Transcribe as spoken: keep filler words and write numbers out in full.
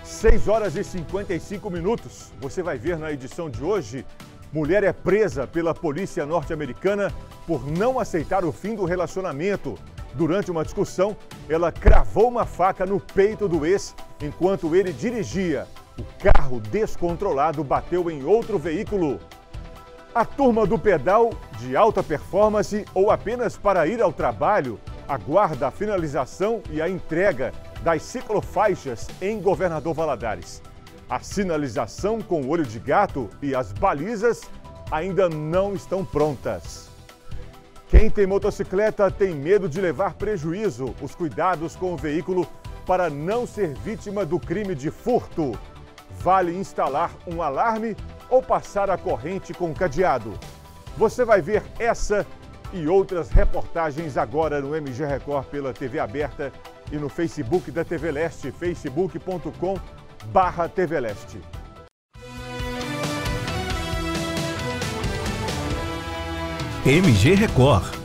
seis horas e cinquenta e cinco minutos. Você vai ver na edição de hoje: mulher é presa pela polícia norte-americana por não aceitar o fim do relacionamento. Durante uma discussão, ela cravou uma faca no peito do ex enquanto ele dirigia. O carro descontrolado bateu em outro veículo. A turma do pedal, de alta performance ou apenas para ir ao trabalho, aguarda a finalização e a entrega das ciclofaixas em Governador Valadares. A sinalização com olho de gato e as balizas ainda não estão prontas. Quem tem motocicleta tem medo de levar prejuízo. Os cuidados com o veículo para não ser vítima do crime de furto. Vale instalar um alarme ou passar a corrente com cadeado. Você vai ver essa e outras reportagens agora no M G Record pela T V aberta e no Facebook da T V Leste, facebook ponto com barra T V Leste. M G Record.